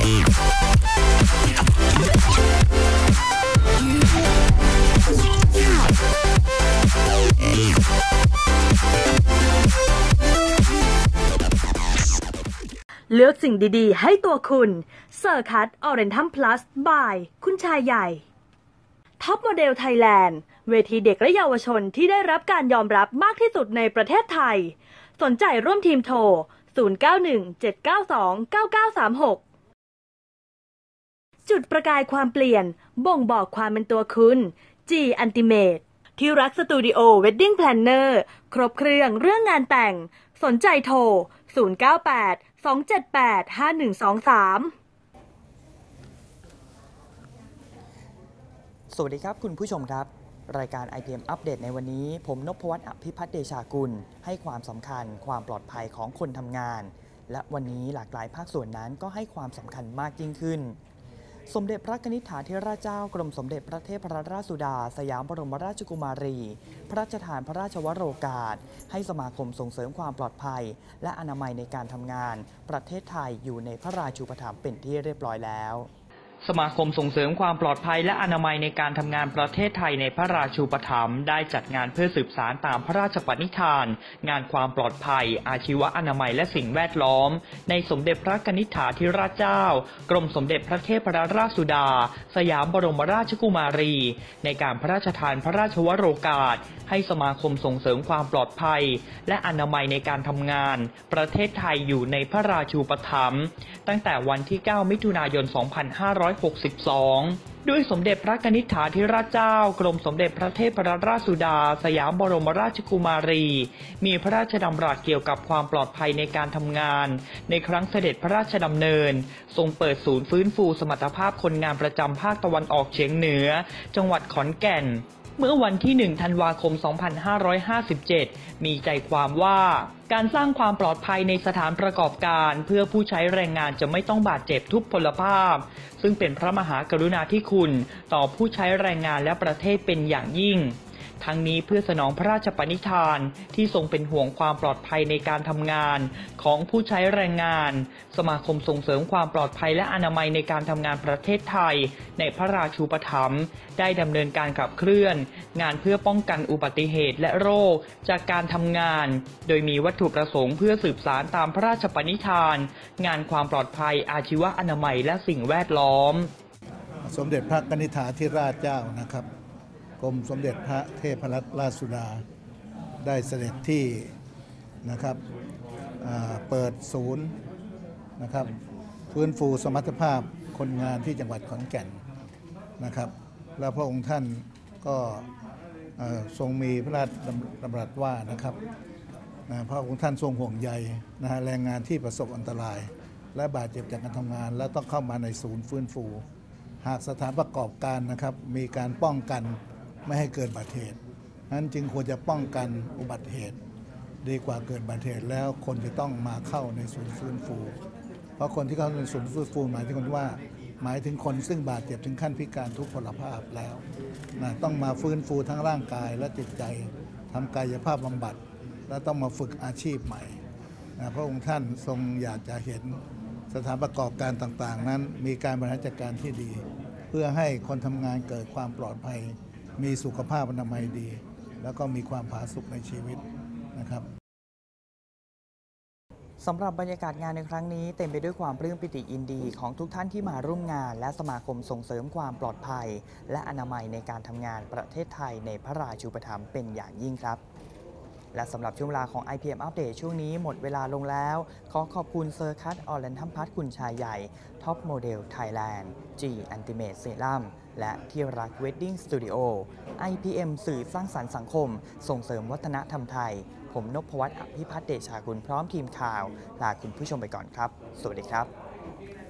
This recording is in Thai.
เลือกสิ่งดีๆให้ตัวคุณเซอร์คัตออเรนทัมพลัสบายคุณชายใหญ่ท็อปโมเดลไทยแลนด์เวทีเด็กและเยาวชนที่ได้รับการยอมรับมากที่สุดในประเทศไทยสนใจร่วมทีมโทร0917929936จุดประกายความเปลี่ยนบ่งบอกความเป็นตัวคุณ G Ultimate ที่รักสตูดิโอเวดดิ้งแพลนเนอร์ครบเครื่องเรื่องงานแต่งสนใจโทร0982785123 สวัสดีครับคุณผู้ชมครับรายการ IPM อัปเดตในวันนี้ผมนพวัฒน์ อภิพัฒน์เดชากุลให้ความสำคัญความปลอดภัยของคนทำงานและวันนี้หลากหลายภาคส่วนนั้นก็ให้ความสำคัญมากยิ่งขึ้นสมเด็จพระกนิษฐาธิราชเจ้ากรมสมเด็จพระเทพรัตนราชสุดาสยามบรมราชกุมารีพระราชทานพระราชวโรกาสให้สมาคมส่งเสริมความปลอดภัยและอนามัยในการทำงานประเทศไทยอยู่ในพระราชูปถัมภ์เป็นที่เรียบร้อยแล้วสมาคมส่งเสริมความปลอดภัยและอนามัยในการทำงานประเทศไทยในพระราชูปถัมภ์ได้จัดงานเพื่อสืบสานตามพระราชปณิธานงานความปลอดภัยอาชีวะอนามัยและสิ่งแวดล้อมในสมเด็จพระกนิษฐาธิราชเจ้ากรมสมเด็จพระเทพรัตนราชสุดาสยามบรมราชกุมารีในการพระราชทานพระราชวโรกาสให้สมาคมส่งเสริมความปลอดภัยและอนามัยในการทำงานประเทศไทยอยู่ในพระราชูปถัมภ์ตั้งแต่วันที่ 9 มิถุนายน 2562 ด้วยสมเด็จพระกนิษฐาธิราชเจ้ากรมสมเด็จพระเทพรัตนราชสุดาสยามบรมราชกุมารีมีพระราชดำรัสเกี่ยวกับความปลอดภัยในการทำงานในครั้งเสด็จพระราชดำเนินทรงเปิดศูนย์ฟื้นฟูสมรรถภาพคนงานประจำภาคตะวันออกเฉียงเหนือจังหวัดขอนแก่นเมื่อวันที่ 1 ธันวาคม 2557 มีใจความว่าการสร้างความปลอดภัยในสถานประกอบการเพื่อผู้ใช้แรงงานจะไม่ต้องบาดเจ็บทุพพลภาพซึ่งเป็นพระมหากรุณาธิคุณต่อผู้ใช้แรงงานและประเทศเป็นอย่างยิ่งทั้งนี้เพื่อสนองพระราชปณิธานที่ทรงเป็นห่วงความปลอดภัยในการทำงานของผู้ใช้แรงงานสมาคมส่งเสริมความปลอดภัยและอนามัยในการทำงานประเทศไทยในพระราชูปถัมภ์ได้ดำเนินการขับเคลื่อนงานเพื่อป้องกันอุบัติเหตุและโรคจากการทำงานโดยมีวัตถุประสงค์เพื่อสืบสานตามพระราชปณิธานงานความปลอดภัยอาชีวะอนามัยและสิ่งแวดล้อมสมเด็จพระกนิษฐาธิราชเจ้านะครับกรมสมเด็จพระเทพรัตนราชสุดาได้เสด็จที่นะครับเปิดศูนย์นะครับฟื้นฟูสมรรถภาพคนงานที่จังหวัดขอนแก่นนะครับแล้วพระองค์ท่านก็ทรงมีพระราชดำรัสว่านะครับพระองค์ท่านทรงห่วงใยแรงงานที่ประสบอันตรายและบาดเจ็บจากการทำงานและต้องเข้ามาในศูนย์ฟื้นฟูหากสถานประกอบการนะครับมีการป้องกันไม่ให้เกิดอุบัติเหตุนั้นจึงควรจะป้องกันอุบัติเหตุดีกว่าเกิดอุบัติเหตุแล้วคนจะต้องมาเข้าในศูนย์ฟื้นฟูเพราะคนที่เข้าในศูนย์ฟื้นฟูหมายถึงคนซึ่งบาดเจ็บถึงขั้นพิการทุพพลภาพแล้วต้องมาฟื้นฟูทั้งร่างกายและจิตใจทำกายภาพบำบัดและต้องมาฝึกอาชีพใหม่พระองค์ท่านทรงอยากจะเห็นสถานประกอบการต่างๆนั้นมีการบริหารจัดการที่ดีเพื่อให้คนทำงานเกิดความปลอดภัยมีสุขภาพอนามัยดีแล้วก็มีความผาสุกในชีวิตนะครับสำหรับบรรยากาศงานในครั้งนี้เต็มไปด้วยความปลื้มปิติยินดีของทุกท่านที่มาร่วมงานและสมาคมส่งเสริมความปลอดภัยและอนามัยในการทำงานประเทศไทยในพระราชูปถัมภ์เป็นอย่างยิ่งครับและสำหรับช่วงเวลาของ IPM อัปเดตช่วงนี้หมดเวลาลงแล้วขอขอบคุณเซอร์คัตออเรนทัมพัฒน์คุณชายใหญ่ท็อปโมเดลไทยแลนด์ G Ultimate Serum และที่รัก Wedding Studio IPM สื่อสร้างสรรค์สังคมส่งเสริมวัฒนธรรมไทยผมนพวัฒน์ อภิพัฒน์เดชากุลพร้อมทีมข่าวลาคุณผู้ชมไปก่อนครับสวัสดีครับ